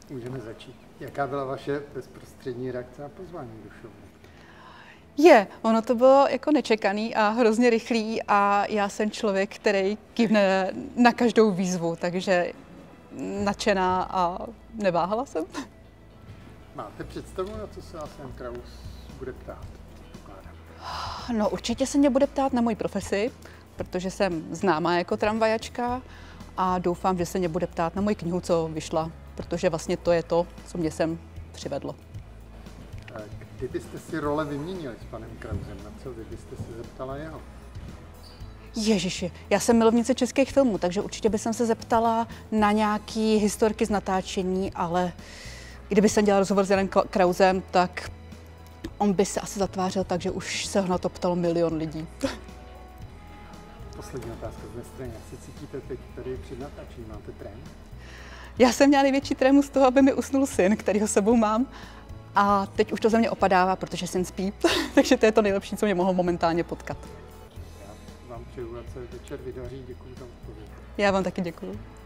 Můžeme začít. Jaká byla vaše bezprostřední reakce na pozvání do show? Ono to bylo jako nečekaný a hrozně rychlý a já jsem člověk, který kývne na každou výzvu, takže nadšená a neváhala jsem. Máte představu, na co se vás Jan Kraus bude ptát? No určitě se mě bude ptát na moji profesi, protože jsem známá jako tramvajačka a doufám, že se mě bude ptát na moji knihu, co vyšla, protože vlastně to je to, co mě sem přivedlo. Kdybyste si role vyměnili s panem Krausem, na co vy byste se zeptala jeho? Ježiši, já jsem milovnice českých filmů, takže určitě bych se zeptala na nějaký historky z natáčení, ale kdyby jsem dělala rozhovor s Janem Krausem, tak on by se asi zatvářil tak, že už se ho na to ptalo milion lidí. Poslední otázka z mé strany. Jak se cítíte teď tady před natáčením? Máte trému? Já jsem měla největší trému z toho, aby mi usnul syn, kterýho sebou mám. A teď už to ze mě opadává, protože syn spí, takže to je to nejlepší, co mě mohlo momentálně potkat. Já vám přeju, ať se večer vydaří. Děkuji za odpověď. Já vám taky děkuju.